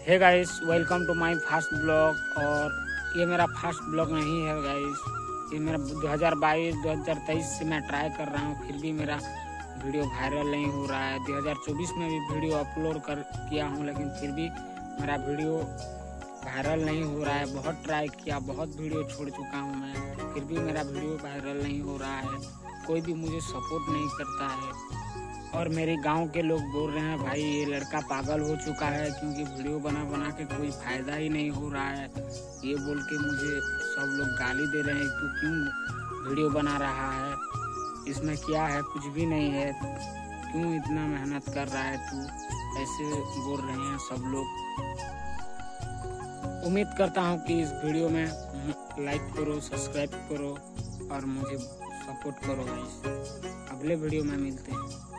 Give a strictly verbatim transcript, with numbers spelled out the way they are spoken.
Hey guys, welcome to my first blog. और ये मेरा फर्स्ट ब्लॉग नहीं है गाइस, ये मेरा दो हज़ार बाईस दो हज़ार तेईस से मैं ट्राई कर रहा हूँ, फिर भी मेरा वीडियो वायरल नहीं हो रहा है। दो हज़ार चौबीस में भी वीडियो अपलोड कर किया हूँ, लेकिन फिर भी मेरा वीडियो वायरल नहीं हो रहा है। बहुत ट्राई किया, बहुत वीडियो छोड़ चुका हूँ मैं, फिर भी मेरा वीडियो वायरल नहीं हो रहा है। कोई भी मुझे सपोर्ट नहीं करता है। और मेरे गांव के लोग बोल रहे हैं भाई ये लड़का पागल हो चुका है, क्योंकि वीडियो बना बना के कोई फायदा ही नहीं हो रहा है। ये बोल के मुझे सब लोग गाली दे रहे हैं, तू क्यों वीडियो बना रहा है, इसमें क्या है, कुछ भी नहीं है, क्यों इतना मेहनत कर रहा है तू, ऐसे बोल रहे हैं सब लोग। उम्मीद करता हूँ कि इस वीडियो में लाइक करो, सब्सक्राइब करो और मुझे सपोर्ट करो गाइस। अगले वीडियो में मिलते हैं।